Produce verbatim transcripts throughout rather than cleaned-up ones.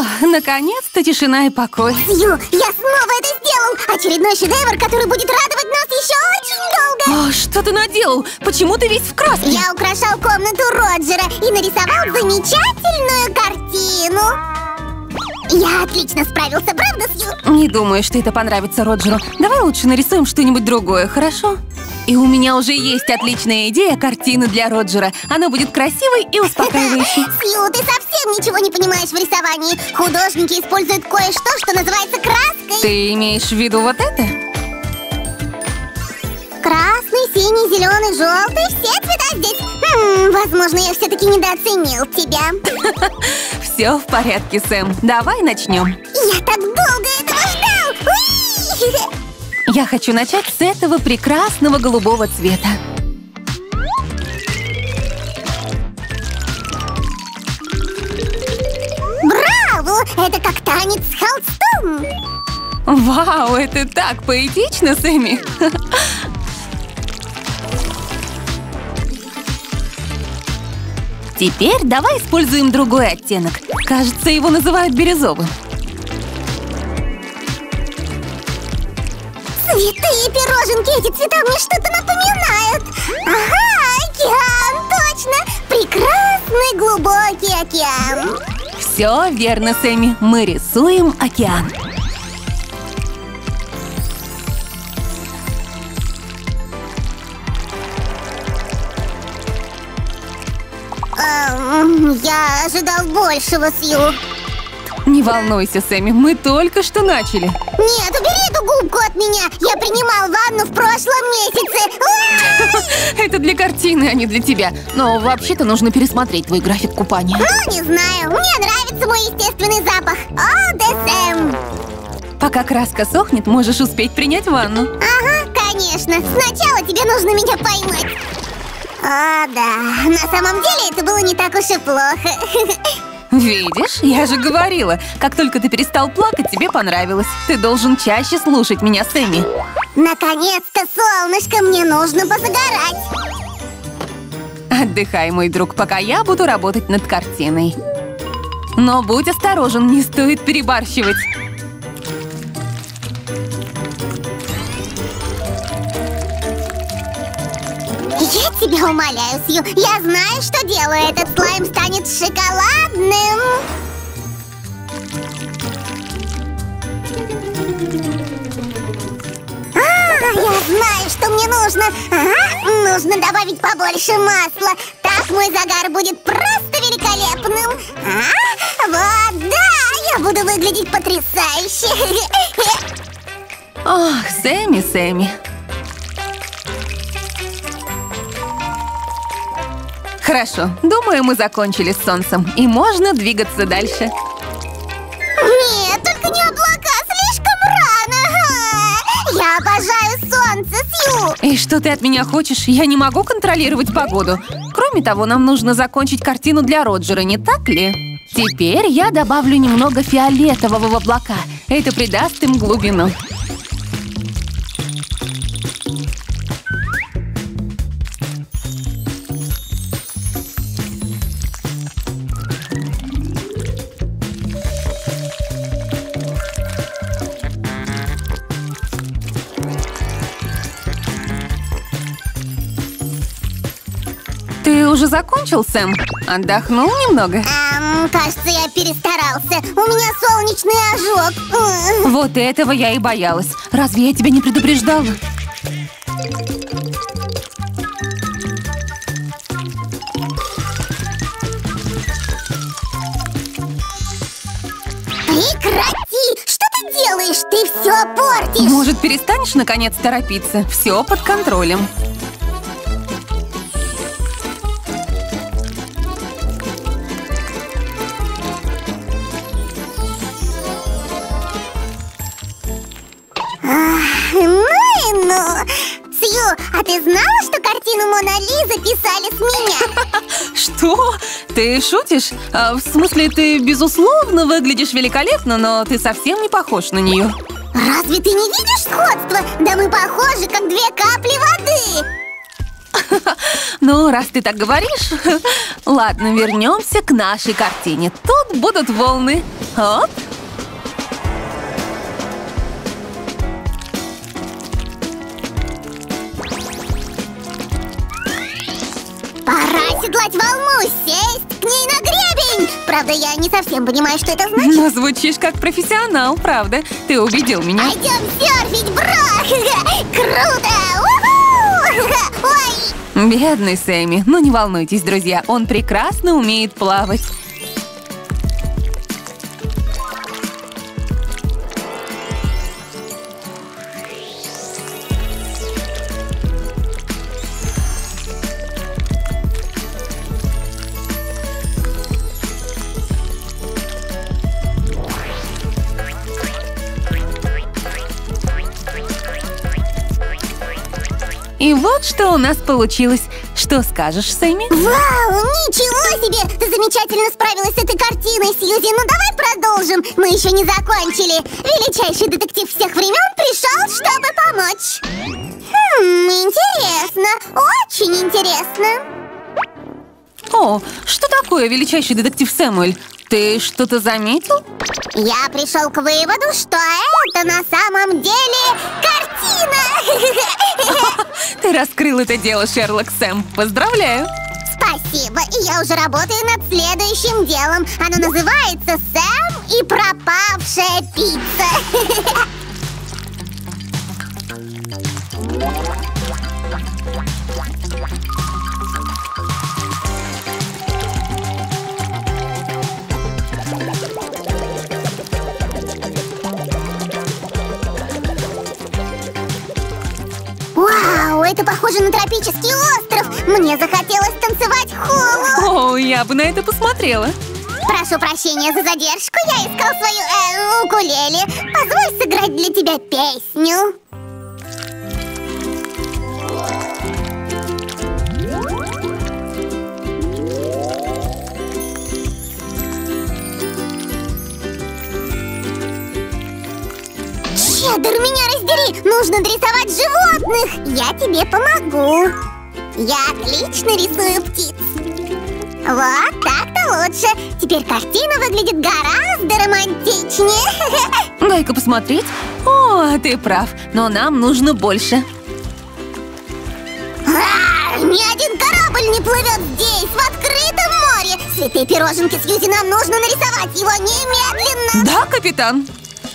О, наконец-то тишина и покой. Сью, я снова это сделал! Очередной шедевр, который будет радовать нас еще очень долго! О, что ты наделал? Почему ты весь в краске? Я украшал комнату Роджера и нарисовал замечательную картину! Я отлично справился, правда, Сью? Не думаю, что это понравится Роджеру. Давай лучше нарисуем что-нибудь другое, хорошо? И у меня уже есть отличная идея картины для Роджера. Она будет красивой и успокаивающей. Сью, ты совсем ничего не понимаешь в рисовании. Художники используют кое-что, что называется краской. Ты имеешь в виду вот это? Красный, синий, зеленый, желтый. Все цвета здесь. Хм, возможно, я все-таки недооценил тебя. Все в порядке, Сэм. Давай начнем. Я так долго этого ждал. Уи! Я хочу начать с этого прекрасного голубого цвета. Браво! Это как танец с холстом. Вау, это так поэтично, Сэмми. Теперь давай используем другой оттенок. Кажется, его называют бирюзовым. Цветы и пироженки, эти цвета мне что-то напоминают. Ага, океан, точно. Прекрасный глубокий океан. Все верно, Сэмми. Мы рисуем океан. Эм, я ожидал большего, Сью. Не волнуйся, Сэмми, мы только что начали. Нет, убери эту губку от меня. Я принимал ванну в прошлом месяце. Это для картины, а не для тебя. Но вообще-то нужно пересмотреть твой график купания. Ну, не знаю. Мне нравится мой естественный запах. О, ДСМ. Пока краска сохнет, можешь успеть принять ванну. Ага, конечно. Сначала тебе нужно меня поймать. О, да. На самом деле это было не так уж и плохо. Видишь, я же говорила, как только ты перестал плакать, тебе понравилось. Ты должен чаще слушать меня, Сэмми. Наконец-то, солнышко, мне нужно позагорать. Отдыхай, мой друг, пока я буду работать над картиной. Но будь осторожен, не стоит перебарщивать. Я тебя умоляю, Сью, я знаю, что делаю. Этот слайм станет шоколадным. А, я знаю, что мне нужно. Ага, нужно добавить побольше масла. Так мой загар будет просто великолепным. А, вот, да, я буду выглядеть потрясающе. Ох, Сэмми, Сэмми. Хорошо, думаю, мы закончили с солнцем, и можно двигаться дальше. Нет, только не облака, слишком рано. Я обожаю солнце, Сью. И что ты от меня хочешь? Я не могу контролировать погоду. Кроме того, нам нужно закончить картину для Роджера, не так ли? Теперь я добавлю немного фиолетового в облака. Это придаст им глубину. Ты уже закончил, Сэм? Отдохнул немного? Эм, кажется, я перестарался. У меня солнечный ожог. М. Вот этого я и боялась. Разве я тебя не предупреждала? Прекрати! Что ты делаешь? Ты все портишь. Может, перестанешь, наконец, торопиться? Все под контролем. Ну и ну! Сью, а ты знала, что картину Мона Лизы писали с меня? Что? Ты шутишь? А, в смысле, ты, безусловно, выглядишь великолепно, но ты совсем не похож на нее. Разве ты не видишь сходства? Да мы похожи, как две капли воды. Ну, раз ты так говоришь... Ладно, вернемся к нашей картине. Тут будут волны. Оп. Пора седлать волну, сесть к ней на гребень. Правда, я не совсем понимаю, что это значит. Но звучишь как профессионал, правда. Ты убедил меня. Пойдем серфить, бро! Круто! У-ху! Ой! Бедный Сэмми. Ну не волнуйтесь, друзья, он прекрасно умеет плавать. И вот что у нас получилось. Что скажешь, Сэмми? Вау, ничего себе! Ты замечательно справилась с этой картиной, Сьюзи. Ну давай продолжим. Мы еще не закончили. Величайший детектив всех времен пришел, чтобы помочь. Хм, интересно. Очень интересно. О, что такое, величайший детектив Сэмюэль? Ты что-то заметил? Я пришел к выводу, что это на самом деле картина! Ты раскрыл это дело, Шерлок Сэм. Поздравляю! Спасибо, и я уже работаю над следующим делом. Оно называется «Сэм и пропавшая пицца». Вау, это похоже на тропический остров. Мне захотелось танцевать холу. О, я бы на это посмотрела. Прошу прощения за задержку. Я искал свою э, укулеле. Позволь сыграть для тебя песню. Чеддер, меня раздери! Нужно дорисовать животных! Я тебе помогу! Я отлично рисую птиц! Вот, так-то лучше! Теперь картина выглядит гораздо романтичнее! Дай-ка посмотреть. О, ты прав, но нам нужно больше. А, ни один корабль не плывет здесь, в открытом море! Святые пироженки, Сьюзи, нам нужно нарисовать его немедленно! Да, капитан?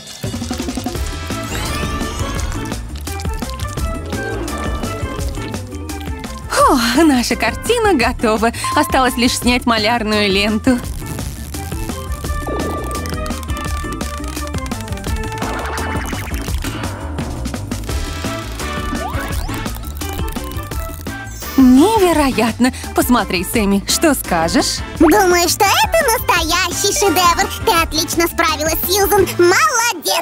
О, наша картина готова. Осталось лишь снять малярную ленту. Невероятно! Посмотри, Сэмми, что скажешь? Думаю, что это настоящий шедевр. Ты отлично справилась, Сьюзан. Молодец!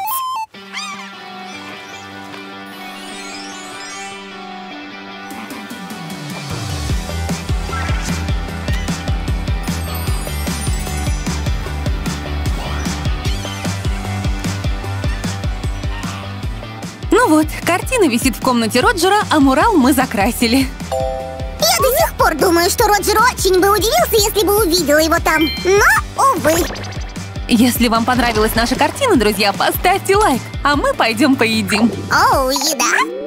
Ну вот, картина висит в комнате Роджера, а мурал мы закрасили. Я до сих пор думаю, что Роджер очень бы удивился, если бы увидел его там. Но, увы. Если вам понравилась наша картина, друзья, поставьте лайк, а мы пойдем поедим. Оу, еда?